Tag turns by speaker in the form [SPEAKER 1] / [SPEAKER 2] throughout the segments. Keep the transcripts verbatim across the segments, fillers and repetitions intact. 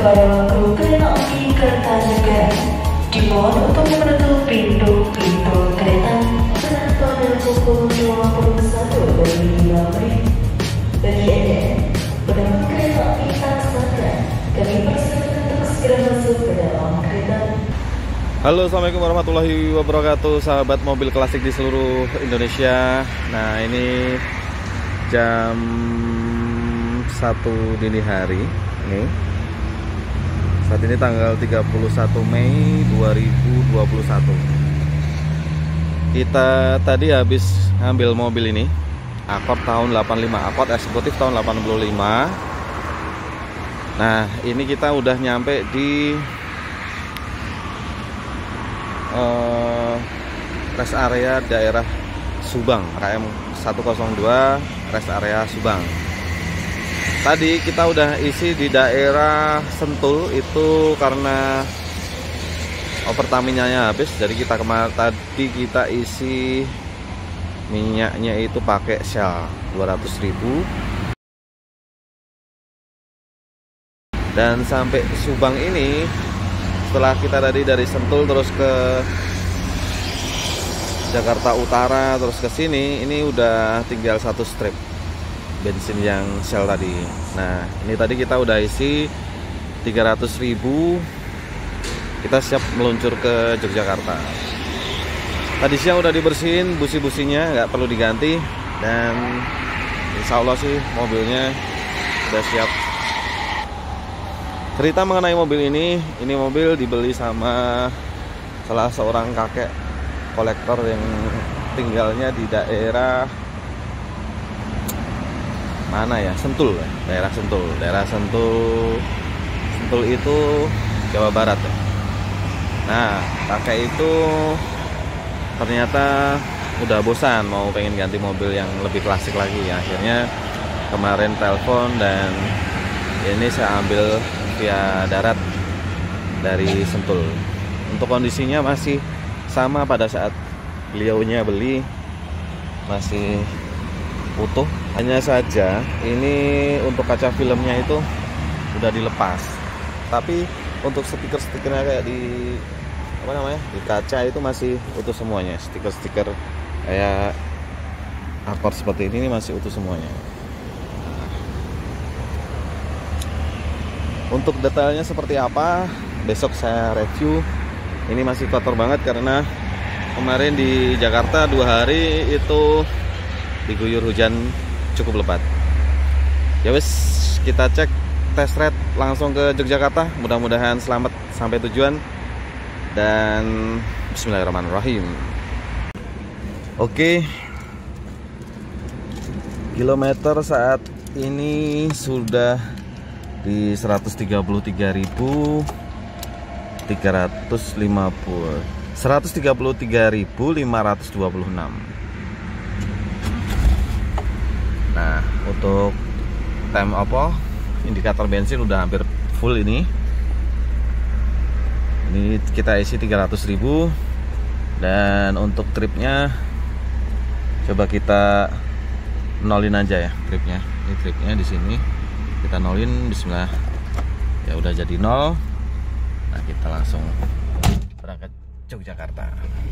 [SPEAKER 1] para kru kereta api Kertanegara dimohon untuk menutup pintu-pintu kereta pada pukul dua puluh satu lima menit. Bagi Anda penumpang kereta api Transmatra, kami persilakan untuk segera masuk ke dalam kereta.
[SPEAKER 2] Halo, assalamualaikum warahmatullahi wabarakatuh, sahabat mobil klasik di seluruh Indonesia. Nah, ini jam satu dini hari. Ini saat ini tanggal tiga puluh satu Mei dua ribu dua puluh satu. Kita tadi habis ngambil mobil ini, Accord tahun delapan puluh lima, Accord eksekutif tahun delapan puluh lima. Nah, ini kita udah nyampe di uh, rest area daerah Subang, K M seratus dua, rest area Subang. Tadi kita udah isi di daerah Sentul itu karena oh, Pertamina-nya habis, jadi kita kemarin tadi kita isi minyaknya itu pakai Shell dua ratus ribu. Dan sampai Subang ini, setelah kita tadi dari Sentul terus ke Jakarta Utara terus ke sini, ini udah tinggal satu strip bensin yang Shell tadi. Nah, ini tadi kita udah isi tiga ratus ribu. Kita siap meluncur ke Yogyakarta. Tadi siang udah dibersihin busi-businya, nggak perlu diganti. Dan insya Allah sih mobilnya udah siap. Cerita mengenai mobil ini, ini mobil dibeli sama salah seorang kakek kolektor yang tinggalnya di daerah mana ya, Sentul, daerah Sentul, daerah Sentul, Sentul itu Jawa Barat ya. Nah, kakek itu ternyata udah bosan, mau pengen ganti mobil yang lebih klasik lagi. Akhirnya kemarin telepon dan ini saya ambil via darat dari Sentul. Untuk kondisinya masih sama pada saat beliaunya beli, masih utuh. Hanya saja ini untuk kaca filmnya itu udah dilepas, tapi untuk stiker-stikernya kayak di apa namanya di kaca itu masih utuh semuanya. Stiker-stiker kayak Accord seperti ini masih utuh semuanya. Untuk detailnya seperti apa besok saya review. Ini masih kotor banget karena kemarin di Jakarta dua hari itu diguyur hujan cukup lebat. Ya wes, kita cek test ride langsung ke Yogyakarta. Mudah-mudahan selamat sampai tujuan. Dan bismillahirrahmanirrahim. Oke, kilometer saat ini sudah di seratus tiga puluh tiga ribu tiga ratus lima puluh, seratus tiga puluh tiga ribu lima ratus dua puluh enam. Nah, untuk time apa indikator bensin udah hampir full ini. Ini kita isi tiga ratus ribu. Dan untuk tripnya coba kita nolin aja ya tripnya. Ini tripnya di sini kita nolin, bismillah. Ya udah jadi nol. Nah, kita langsung berangkat Yogyakarta.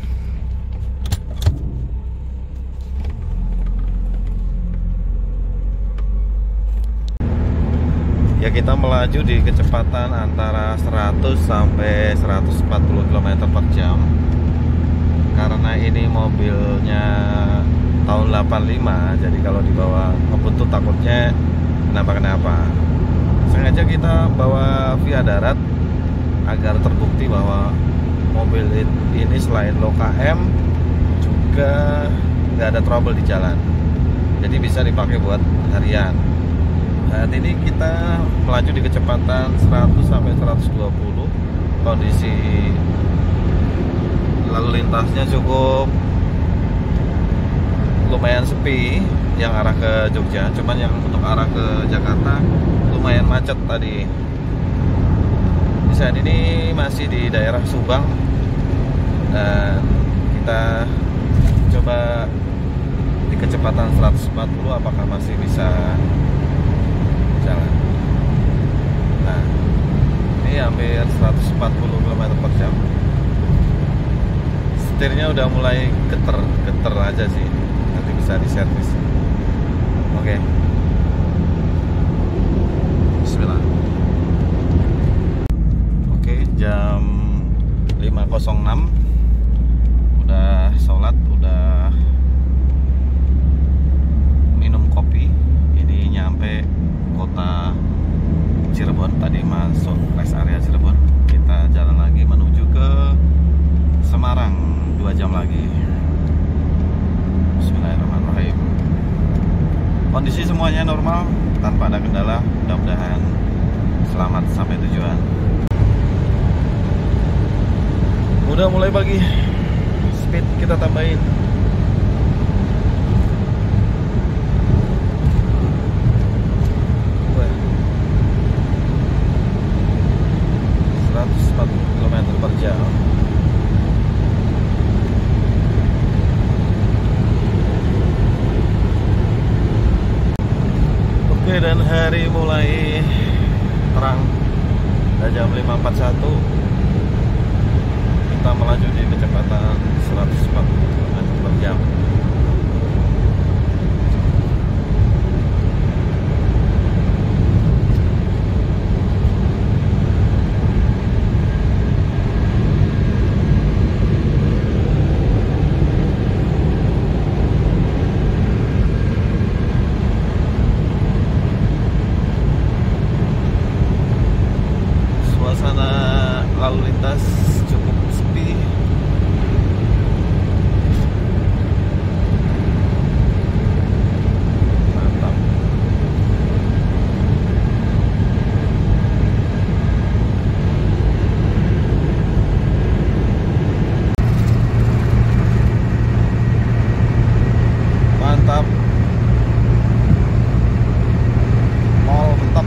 [SPEAKER 2] Ya, kita melaju di kecepatan antara seratus sampai seratus empat puluh kilometer per jam. Karena ini mobilnya tahun delapan puluh lima, jadi kalau dibawa ngebut takutnya kenapa-kenapa. Sengaja kita bawa via darat agar terbukti bahwa mobil ini selain low K M juga nggak ada trouble di jalan. Jadi bisa dipakai buat harian. Saat ini kita melaju di kecepatan seratus sampai seratus dua puluh. Kondisi lalu lintasnya cukup lumayan sepi yang arah ke Jogja. Cuman yang untuk arah ke Jakarta lumayan macet tadi. Di saat ini masih di daerah Subang. Dan kita coba di kecepatan seratus empat puluh apakah masih bisa jalan. Nah, ini hampir seratus empat puluh kilometer per jam. Setirnya udah mulai geter-geter aja sih, nanti bisa diservis. Oke, bismillah. Oke, jam lima nol enam, udah sholat, udah minum kopi. Ini nyampe kota Cirebon, tadi masuk rest area Cirebon. Kita jalan lagi menuju ke Semarang, dua jam lagi. Bismillahirrahmanirrahim. Kondisi semuanya normal, tanpa ada kendala. Mudah-mudahan selamat sampai tujuan. Udah mulai pagi, speed kita tambahin. seratus empat puluh kilometer per jam. Oke, dan hari mulai terang. Udah jam lima empat puluh satu. Kita melaju di kecepatan seratus empat puluh kilometer per jam. Suasana lalu lintas cukup sepi. Mantap. Mantap. Mall mantap.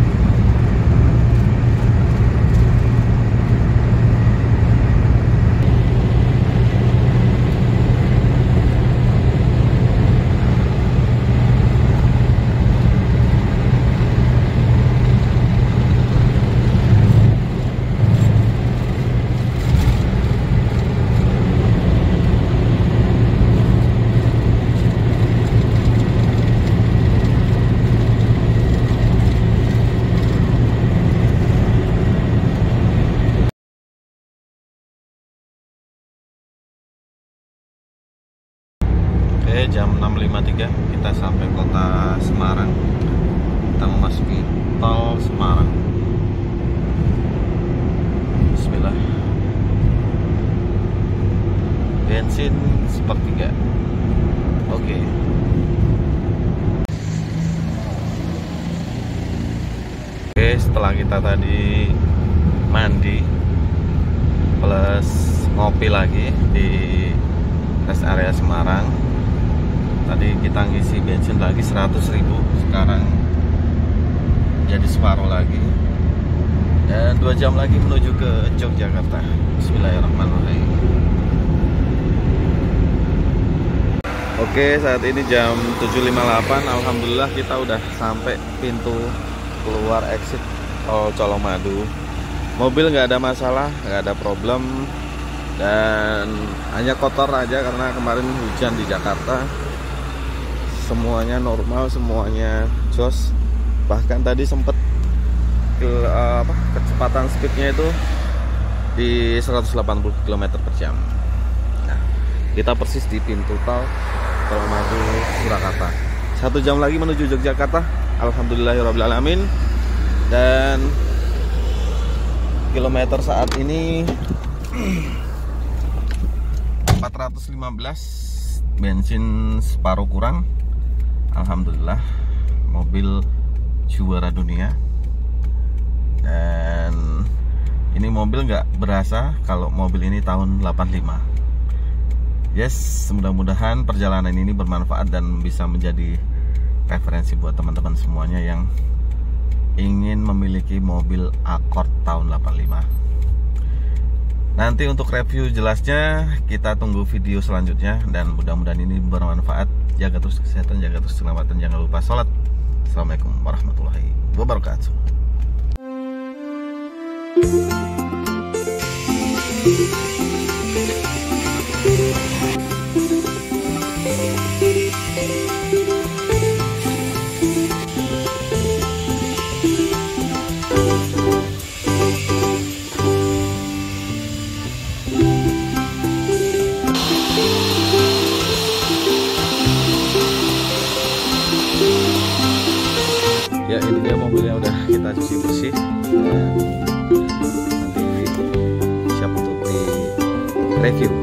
[SPEAKER 2] Oke, jam enam lima puluh tiga kita sampai kota Semarang. Kita memasuki tol Semarang. Bismillah. Bensin sepertiga. Oke. Oke, setelah kita tadi mandi plus ngopi lagi di rest area Semarang. Tadi kita ngisi bensin lagi seratus ribu, sekarang jadi separuh lagi. Dan dua jam lagi menuju ke Yogyakarta. Bismillahirrahmanirrahim. Oke, saat ini jam tujuh lima puluh delapan. Alhamdulillah kita udah sampai pintu keluar exit tol Colomadu. Mobil nggak ada masalah, nggak ada problem. Dan hanya kotor aja karena kemarin hujan di Jakarta. Semuanya normal, semuanya jos. Bahkan tadi sempet ke, uh, apa, kecepatan speednya itu di seratus delapan puluh kilometer per jam. Nah, kita persis di pintu tol Colomadu Surakarta. Satu jam lagi menuju Yogyakarta. Alhamdulillahirrahmanirrahim. Dan kilometer saat ini empat ratus lima belas, bensin separuh kurang. Alhamdulillah, mobil juara dunia. Dan ini mobil nggak berasa kalau mobil ini tahun delapan puluh lima. Yes, mudah-mudahan perjalanan ini bermanfaat dan bisa menjadi referensi buat teman-teman semuanya yang ingin memiliki mobil Accord tahun delapan puluh lima. Nanti untuk review jelasnya kita tunggu video selanjutnya, dan mudah-mudahan ini bermanfaat. Jaga terus kesehatan, jaga terus keselamatan, jangan lupa sholat. Assalamualaikum warahmatullahi wabarakatuh. Ya, ini dia mobilnya udah kita cuci bersih dan nanti siap untuk di review.